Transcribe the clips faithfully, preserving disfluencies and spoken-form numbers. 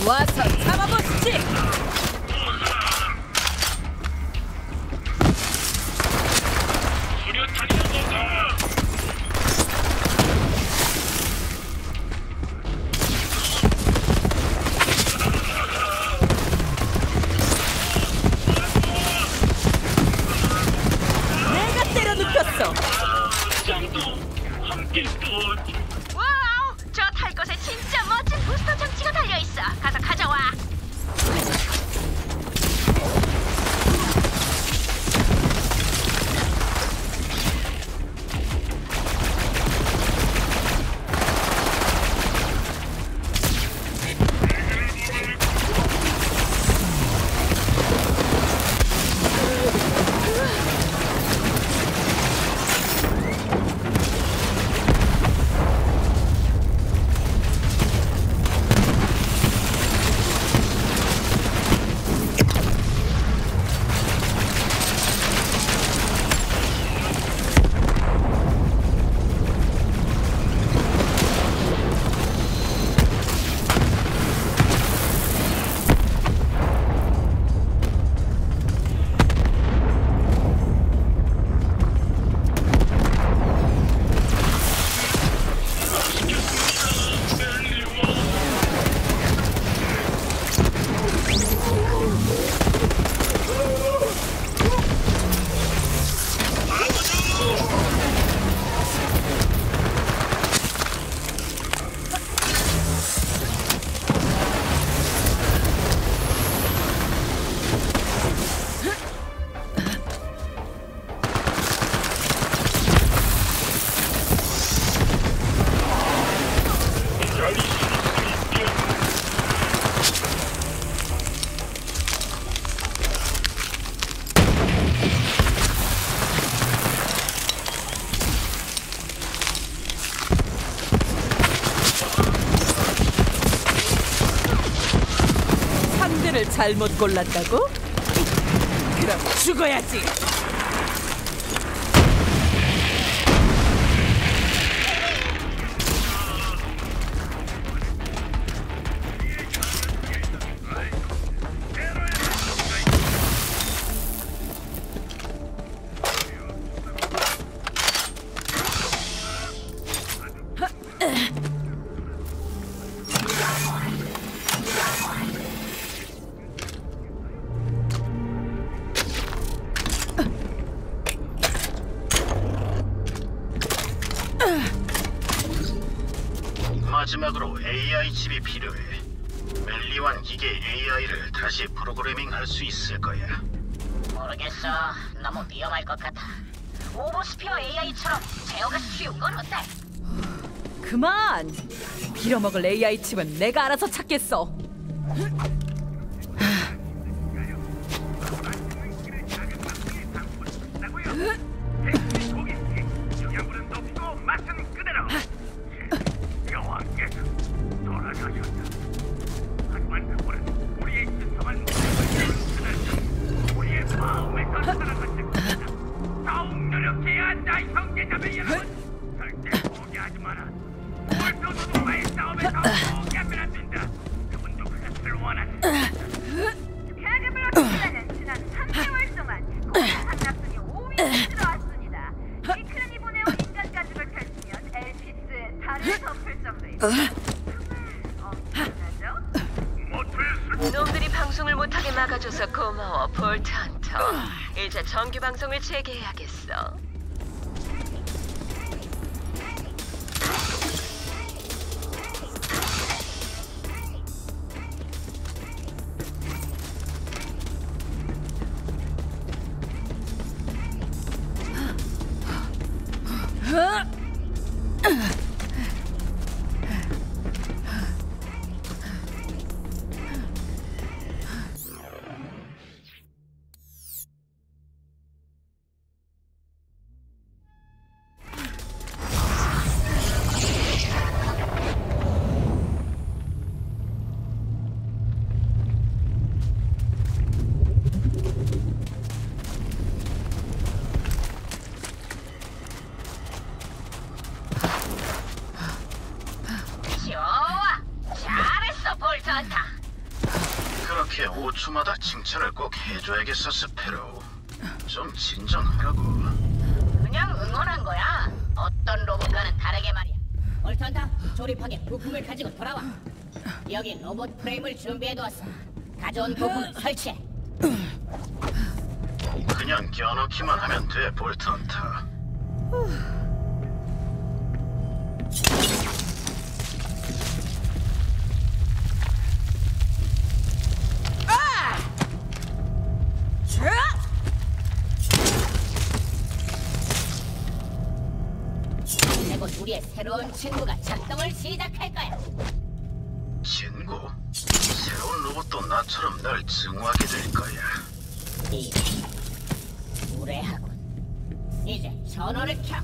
와서 잡아보시지. 내가 때려 눕혔어. 와우! 저 탈 것에 진짜 멋진 부스터 장치가 달려있어. 가서 가져와. 상대를 잘못 골랐다고? 그럼 죽어야지. 마지막으로 에이아이 칩이 필요해. 멜리완 기계 에이아이를 다시 프로그래밍 할 수 있을 거야. 모르겠어. 너무 위험할 것 같아. 오버스피어 에이아이처럼 제어가 쉬운 건 어때? 그만! 빌어먹을 에이아이 칩은 내가 알아서 찾겠어. 놈들이 방송을 못하게 막아줘서 고마워, 볼트 헌터. 이제 정규 방송을 재개해야겠어. 고추마다 칭찬을 꼭 해줘야겠어, 스페로. 좀 진정하라고. 그냥 응원한 거야. 어떤 로봇과는 다르게 말이야. 올턴다, 조립하게 부품을 가지고 돌아와. 여기 로봇 프레임을 준비해두었어. 가져온 부품을 설치해. 그냥 껴넣기만 하면 돼, 볼턴타. 이제곧 우리의 새로운 친구가 작동을 시작할 거야. 친구? 새로운 로봇도 나처럼 날 증오하게 될 거야. 이 무례하군. 이제 전원을 켜.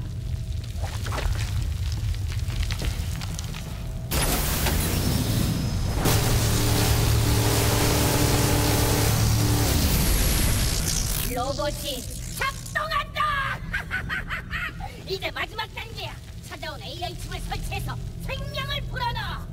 로봇이 작동한다! 이제 마지막 단계야. 찾아온 에이아이 칩을 설치해서 생명을 불어넣어.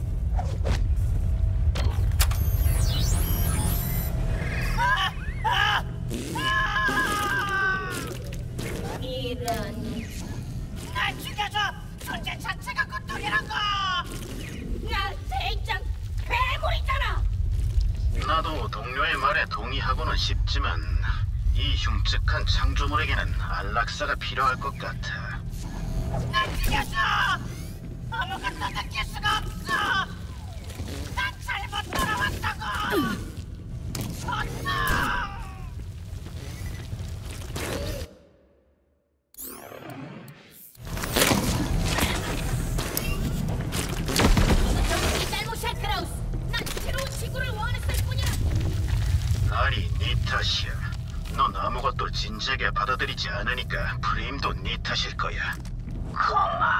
이런... 날 죽여줘! 존재 자체가 고통이란 거! 나 대장 괴물이잖아! 나도 동료의 말에 동의하고는 싶지만 이 흉측한 창조물에게는 안락사가 필요할 것 같아. 날 죽여줘! 아무것도 느낄 수가 없어! 난 잘못 돌아왔다고! 졌어! 이 잘못이야, 크라우스! 난 새로운 친구를 원했을 뿐이야! 아니, 네 탓이야. 넌 아무것도 진지하게 받아들이지 않으니까 프레임도 네 탓일 거야. 고마.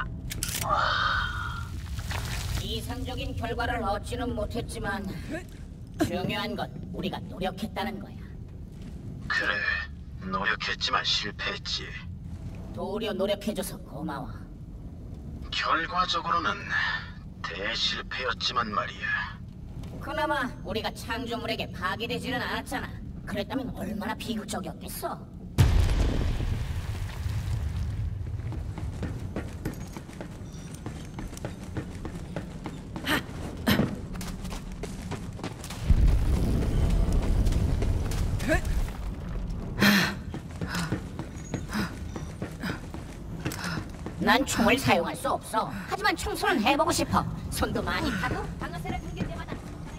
이상적인 결과를 얻지는 못했지만 중요한 건 우리가 노력했다는 거야. 그래, 노력했지만 실패했지. 도리어 노력해줘서 고마워. 결과적으로는 대실패였지만 말이야. 그나마 우리가 창조물에게 파괴되지는 않았잖아. 그랬다면 얼마나 비극적이었겠어. 난 총을 사용할 수 없어. 하지만 청소는 해보고 싶어. 손도 많이 타고 방아쇠를 당길 때마다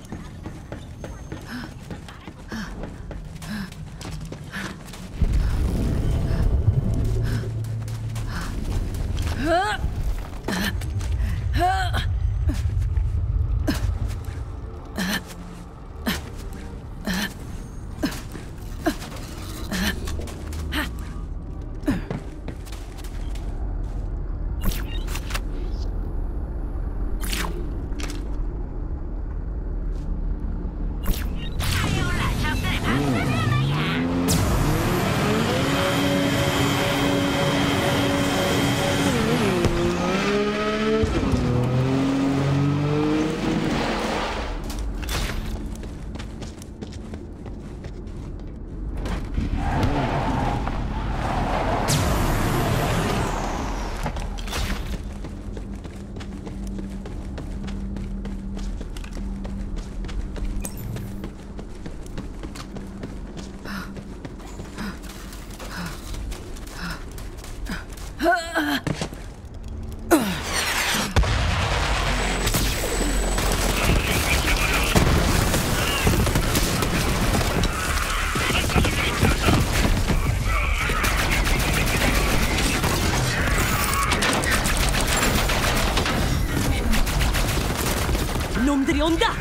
놈들이 온다!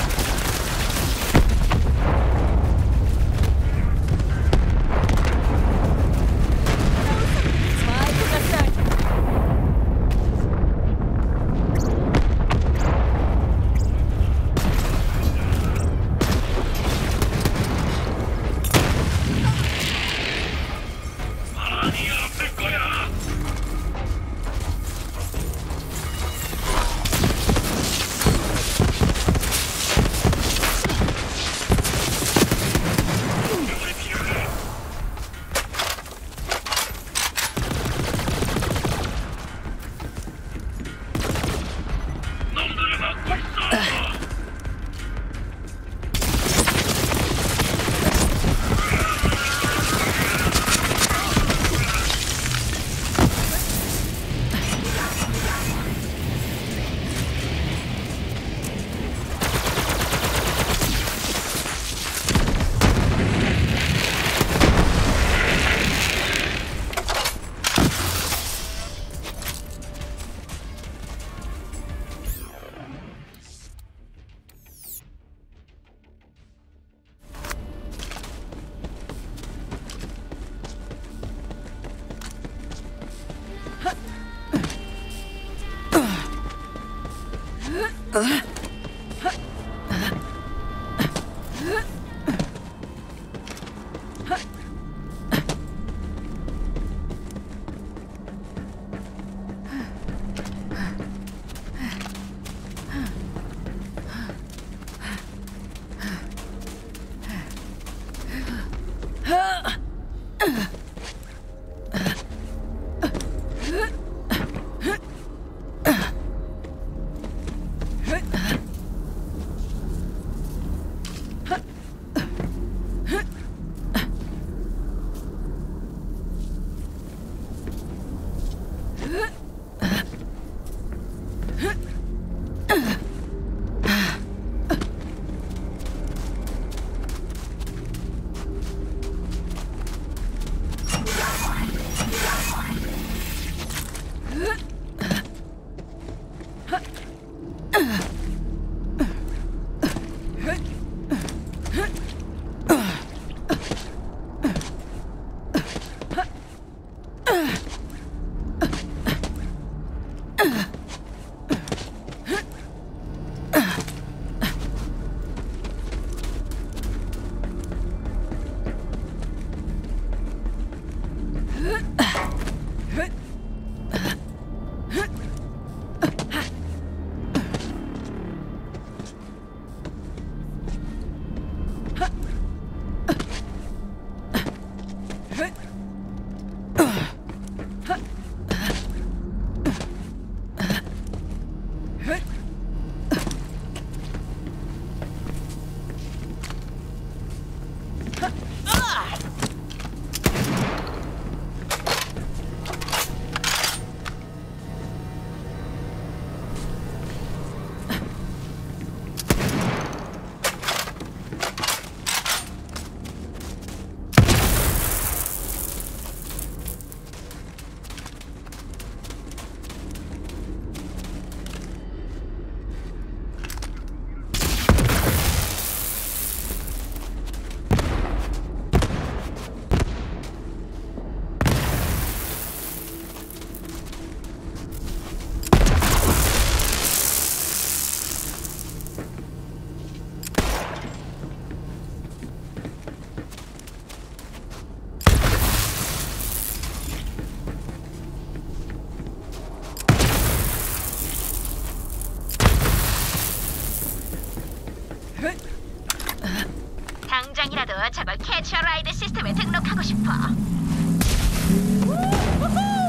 잘 끝났어. 당장이라도 저걸 캐치어 라이드 시스템에 등록하고 싶어. 우후!